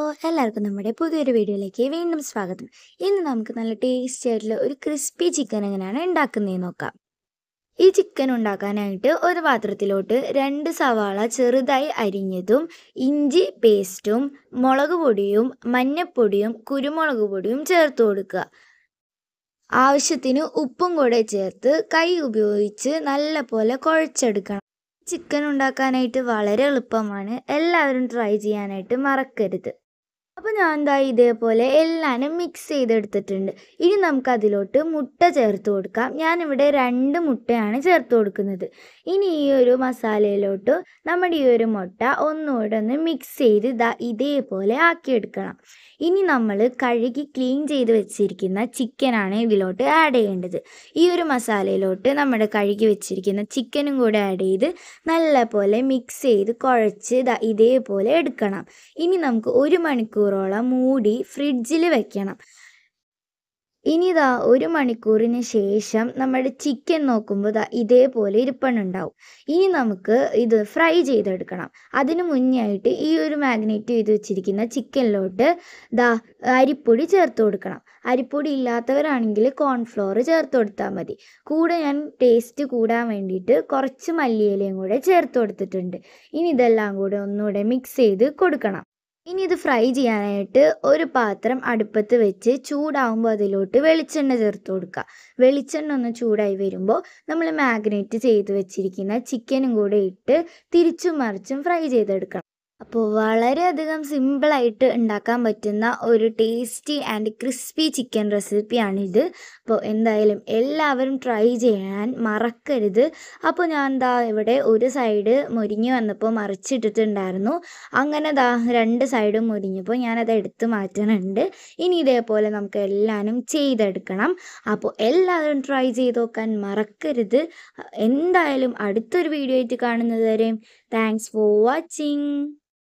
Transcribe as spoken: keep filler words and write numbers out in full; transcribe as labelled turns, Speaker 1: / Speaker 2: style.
Speaker 1: എല്ലാവർക്കും നമ്മുടെ പുതിയൊരു വീഡിയോയിലേക്ക് വീണ്ടും സ്വാഗതം. ഇന്ന് നമുക്ക് നല്ല ടേസ്റ്റി ആയിട്ടുള്ള ഒരു ക്രിസ്പി ചിക്കൻ എങ്ങനെയാണ് ഉണ്ടാക്കുന്നതെന്ന് നോക്കാം. ഈ ചിക്കൻ ഉണ്ടാക്കാനായിട്ട് ഒരു പാത്രത്തിലോട്ട് രണ്ട് സവാള ചെറുതായി അരിഞ്ഞതും ഇഞ്ചി പേസ്റ്റും മുളക് പൊടിയും മഞ്ഞൾപ്പൊടിയും കുരുമുളക് പൊടിയും ചേർത്ത് കൊടുക്കുക. ആവശ്യത്തിന് ഉപ്പും കൂടെ ചേർത്ത് കൈ ഉപയോഗിച്ച് നല്ല പോലെ കുഴച്ചെടുക്കണം. ചിക്കൻ ഉണ്ടാക്കാനായിട്ട് വളരെ എളുപ്പമാണ്. എല്ലാവരും ട്രൈ ചെയ്യാനായിട്ട് മറക്കരുത്. അപ്പോൾ ഞാൻ എന്താ ഇതേപോലെ എല്ലാനും മിക്സ് ചെയ്തെടുത്തിട്ടുണ്ട്. ഇനി നമുക്ക് അതിലോട്ട് മുട്ട ചേർത്ത് കൊടുക്കാം. ഞാനിവിടെ രണ്ട് മുട്ടയാണ് ചേർത്ത് കൊടുക്കുന്നത്. ഇനി ഈ ഒരു മസാലയിലോട്ട് നമ്മുടെ ഈ ഒരു മുട്ട ഒന്നുകൂടെ ഒന്ന് മിക്സ് ചെയ്ത് ഇതാ ഇതേപോലെ ആക്കിയെടുക്കണം. ഇനി നമ്മൾ കഴുകി ക്ലീൻ ചെയ്ത് വെച്ചിരിക്കുന്ന ചിക്കനാണ് ഇതിലോട്ട് ആഡ് ചെയ്യേണ്ടത്. ഈ ഒരു മസാലയിലോട്ട് നമ്മുടെ കഴുകി വെച്ചിരിക്കുന്ന ചിക്കനും കൂടെ ആഡ് ചെയ്ത് നല്ല പോലെ മിക്സ് ചെയ്ത് കുഴച്ച് ഇതാ ഇതേപോലെ എടുക്കണം. ഇനി നമുക്ക് ഒരു മണിക്കൂറോളം മൂടി ഫ്രിഡ്ജിൽ വെക്കണം. ഇനി ഇതാ ഒരു മണിക്കൂറിന് ശേഷം നമ്മുടെ ചിക്കൻ നോക്കുമ്പോൾ ഇതാ ഇതേപോലെ ഇരിപ്പണുണ്ടാവും. ഇനി നമുക്ക് ഇത് ഫ്രൈ ചെയ്തെടുക്കണം. അതിന് മുന്നേ ആയിട്ട് ഈ ഒരു മാഗ്നേറ്റ് ചെയ്ത് വെച്ചിരിക്കുന്ന ചിക്കനിലോട്ട് ദാ അരിപ്പൊടി ചേർത്ത് കൊടുക്കണം. അരിപ്പൊടി ഇല്ലാത്തവരാണെങ്കിൽ കോൺഫ്ലോർ ചേർത്ത് കൊടുത്താൽ മതി. കൂടെ ഞാൻ ടേസ്റ്റ് കൂടാൻ വേണ്ടിയിട്ട് കുറച്ച് മല്ലിയിലയും കൂടെ ചേർത്ത് കൊടുത്തിട്ടുണ്ട്. ഇനി ഇതെല്ലാം കൂടെ ഒന്നുകൂടെ മിക്സ് ചെയ്ത് കൊടുക്കണം. ഇനി ഇത് ഫ്രൈ ചെയ്യാനായിട്ട് ഒരു പാത്രം അടുപ്പത്ത് വെച്ച് ചൂടാവുമ്പോൾ അതിലോട്ട് വെളിച്ചെണ്ണ ചേർത്ത് കൊടുക്കുക. വെളിച്ചെണ്ണ ഒന്ന് ചൂടായി വരുമ്പോൾ നമ്മൾ മാഗ്നേറ്റ് ചെയ്ത് വെച്ചിരിക്കുന്ന ചിക്കനും കൂടെ ഇട്ട് തിരിച്ചും മറിച്ചും ഫ്രൈ ചെയ്തെടുക്കണം. അപ്പോൾ വളരെയധികം സിമ്പിളായിട്ട് ഉണ്ടാക്കാൻ പറ്റുന്ന ഒരു ടേസ്റ്റി ആൻഡ് ക്രിസ്പി ചിക്കൻ റെസിപ്പിയാണിത്. അപ്പോൾ എന്തായാലും എല്ലാവരും ട്രൈ ചെയ്യാൻ മറക്കരുത്. അപ്പോൾ ഞാൻ ദാ ഇവിടെ ഒരു സൈഡ് മുരിഞ്ഞ് വന്നപ്പോൾ മറിച്ചിട്ടിട്ടുണ്ടായിരുന്നു. അങ്ങനെ ദാ രണ്ട് സൈഡും മുരിഞ്ഞപ്പോൾ ഞാനത് എടുത്ത് മാറ്റുന്നുണ്ട്. ഇനി ഇതേപോലെ നമുക്ക് എല്ലാവരും ചെയ്തെടുക്കണം. അപ്പോൾ എല്ലാവരും ട്രൈ ചെയ്ത് നോക്കാൻ മറക്കരുത്. എന്തായാലും അടുത്തൊരു വീഡിയോ ആയിട്ട് കാണുന്നത് വരെയും താങ്ക്സ് ഫോർ വാച്ചിങ്.